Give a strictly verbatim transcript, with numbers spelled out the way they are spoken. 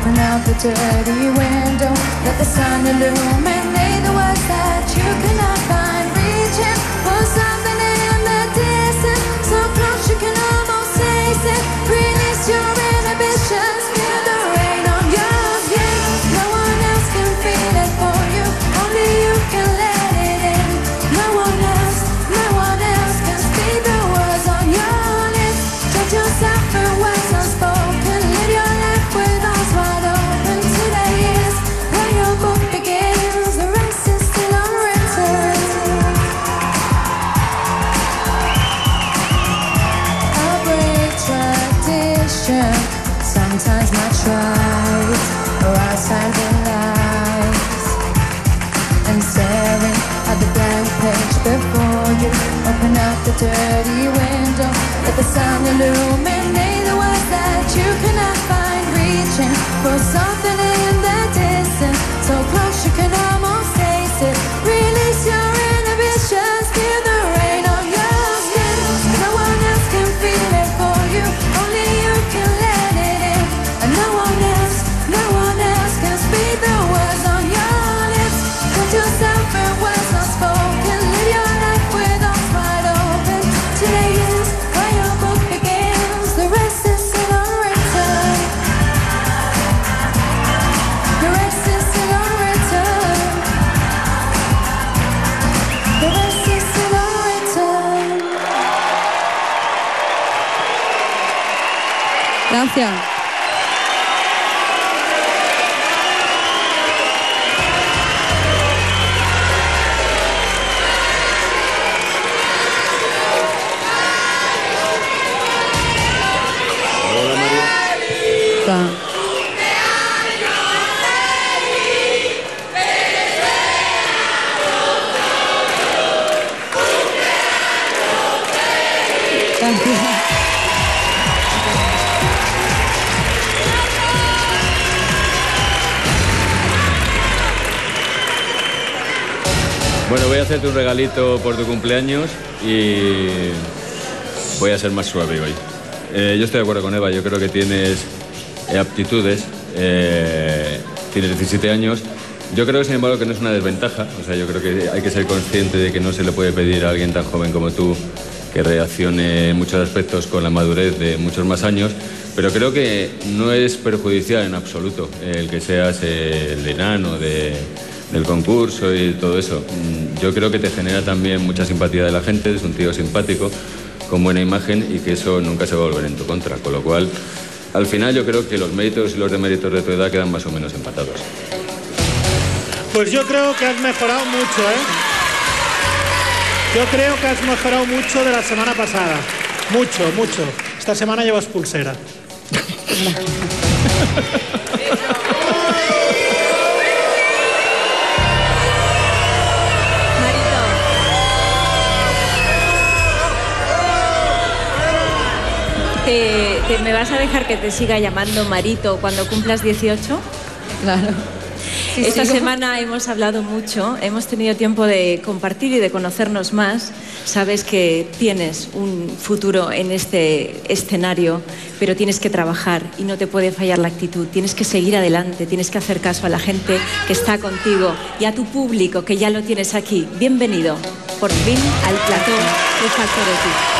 Open up the dirty window, let the sun illuminate the words that you cannot find. Reaching for something in the distance, so close you can almost taste it. Release your inhibitions, feel the rain on your skin. No one else can feel it for you, only you can let it in. No one else, no one else can speak the words on your lips. Judge yourself in words unspoken, live your life with arms wide open. Today is when your book begins, the rest is still unwritten. I'll break tradition, sometimes not right, or outside the lies. And staring at the blank page before you, open up the dirty window, let the sun illuminate the words that you cannot find. Reaching for something in the distance, so close you can almost taste it. Release your inhibitions, feel the rain on your skin. No one else can feel it for you, only you can let it in. And no one else, no one else can speak the words on your lips. Put yourself in words unspoken, live your life with arms wide open. Today is when your book begins, the rest is still unwritten. The rest is still unwritten. The rest is still unwritten. Gracias. Está. Gracias. Bueno, voy a hacerte un regalito por tu cumpleaños y voy a ser más suave hoy. Eh, yo estoy de acuerdo con Eva, yo creo que tienes eh, aptitudes, eh, tienes diecisiete años. Yo creo, sin embargo, que no es una desventaja. O sea, yo creo que hay que ser consciente de que no se le puede pedir a alguien tan joven como tú que reaccione en muchos aspectos con la madurez de muchos más años, pero creo que no es perjudicial en absoluto el que seas el enano de, del concurso y todo eso. Yo creo que te genera también mucha simpatía de la gente, eres un tío simpático, con buena imagen, y que eso nunca se va a volver en tu contra, con lo cual, al final yo creo que los méritos y los deméritos de tu edad quedan más o menos empatados. Pues yo creo que has mejorado mucho, ¿eh? Yo creo que has mejorado mucho de la semana pasada. Mucho, mucho. Esta semana llevas pulsera. ¿Te, te, ¿Me vas a dejar que te siga llamando Marito cuando cumplas dieciocho? Claro. Sí, Esta sí, semana hemos hablado mucho, hemos tenido tiempo de compartir y de conocernos más. Sabes que tienes un futuro en este escenario, pero tienes que trabajar y no te puede fallar la actitud. Tienes que seguir adelante, tienes que hacer caso a la gente que está contigo y a tu público, que ya lo tienes aquí. Bienvenido, por fin, al plató de Factor X.